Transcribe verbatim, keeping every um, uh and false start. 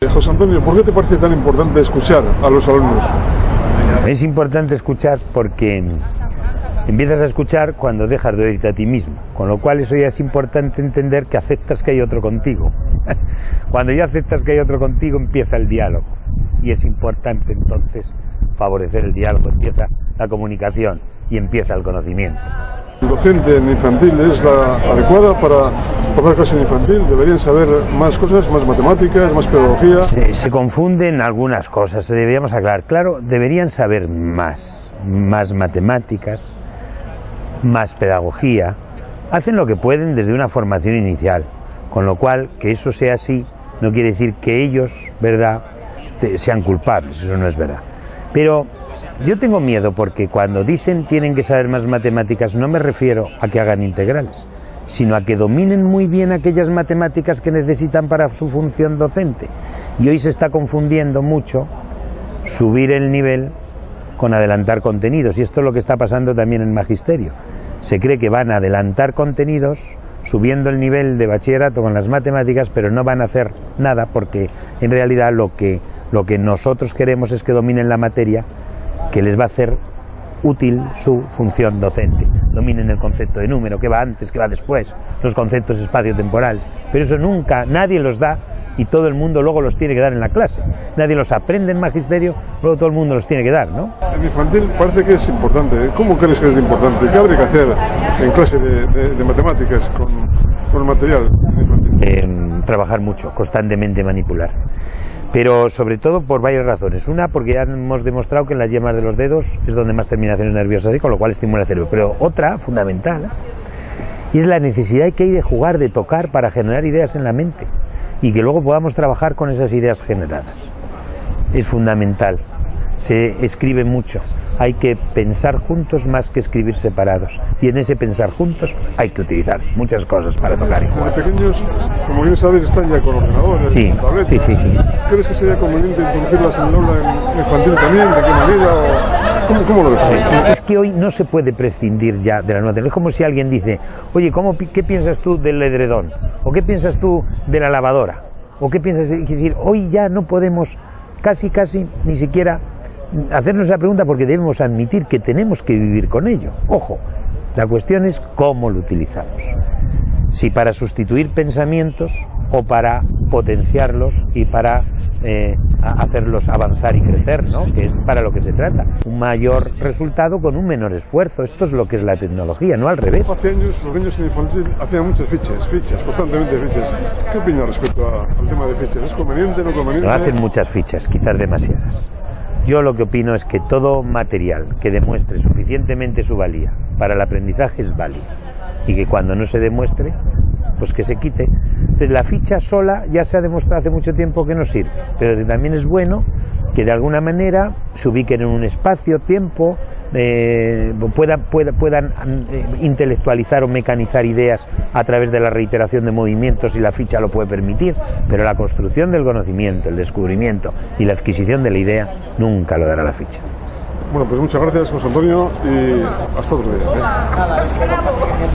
José Antonio, ¿por qué te parece tan importante escuchar a los alumnos? Es importante escuchar porque empiezas a escuchar cuando dejas de oírte a ti mismo, con lo cual eso ya es importante entender que aceptas que hay otro contigo. Cuando ya aceptas que hay otro contigo empieza el diálogo y es importante entonces favorecer el diálogo, empieza la comunicación y empieza el conocimiento. ¿El docente en infantil es la adecuada para tomar clase en infantil? ¿Deberían saber más cosas, más matemáticas, más pedagogía? Se, se confunden algunas cosas, deberíamos aclarar. Claro, deberían saber más, más matemáticas, más pedagogía. Hacen lo que pueden desde una formación inicial, con lo cual que eso sea así no quiere decir que ellos, ¿verdad?, te, sean culpables, eso no es verdad. Pero yo tengo miedo porque cuando dicen tienen que saber más matemáticas no me refiero a que hagan integrales, sino a que dominen muy bien aquellas matemáticas que necesitan para su función docente. Y hoy se está confundiendo mucho subir el nivel con adelantar contenidos, y esto es lo que está pasando también en magisterio. Se cree que van a adelantar contenidos subiendo el nivel de bachillerato con las matemáticas, pero no van a hacer nada porque en realidad lo que, lo que nosotros queremos es que dominen la materia que les va a hacer útil su función docente. Dominen el concepto de número, que va antes, que va después, los conceptos espaciotemporales, pero eso nunca, nadie los da y todo el mundo luego los tiene que dar en la clase. Nadie los aprende en magisterio, luego todo el mundo los tiene que dar, ¿no? En infantil parece que es importante. ¿Cómo crees que es importante? ¿Qué habría que hacer en clase de, de, de matemáticas con, con el material infantil? Eh, trabajar mucho, constantemente manipular. Pero sobre todo por varias razones. Una, porque ya hemos demostrado que en las yemas de los dedos es donde más terminaciones nerviosas hay, con lo cual estimula el cerebro. Pero otra, fundamental, y es la necesidad que hay de jugar, de tocar para generar ideas en la mente y que luego podamos trabajar con esas ideas generadas. Es fundamental. Se escribe mucho. Hay que pensar juntos más que escribir separados. Y en ese pensar juntos hay que utilizar muchas cosas para tocar y jugar. Desde pequeños, como bien sabes, están ya con ordenadores, sí, con tabletas. Sí, sí, sí. ¿Crees que sería conveniente introducirlas en el aula infantil también? ¿De qué manera? O ¿Cómo, cómo lo ves? Es que hoy no se puede prescindir ya de la nueva tecnología. Es como si alguien dice, oye, ¿cómo, ¿qué piensas tú del edredón? ¿O qué piensas tú de la lavadora? ¿O qué piensas? Es decir, hoy ya no podemos casi, casi, ni siquiera hacernos esa pregunta porque debemos admitir que tenemos que vivir con ello. Ojo, la cuestión es cómo lo utilizamos. Si para sustituir pensamientos o para potenciarlos y para eh, hacerlos avanzar y crecer, ¿no?, que es para lo que se trata. Un mayor resultado con un menor esfuerzo. Esto es lo que es la tecnología, no al revés. Hace años los niños en infantil hacían muchas fichas, fichas, constantemente fichas. ¿Qué opinas respecto a, al tema de fichas? ¿Es conveniente, no conveniente? No hacen muchas fichas, quizás demasiadas. Yo lo que opino es que todo material que demuestre suficientemente su valía para el aprendizaje es válido y que cuando no se demuestre, pues que se quite. Entonces la ficha sola ya se ha demostrado hace mucho tiempo que no sirve, pero que también es bueno que de alguna manera se ubiquen en un espacio, tiempo, eh, puedan, puedan, puedan eh, intelectualizar o mecanizar ideas a través de la reiteración de movimientos, y la ficha lo puede permitir, pero la construcción del conocimiento, el descubrimiento y la adquisición de la idea nunca lo dará la ficha. Bueno, pues muchas gracias, José Antonio, y hasta otro día, ¿eh?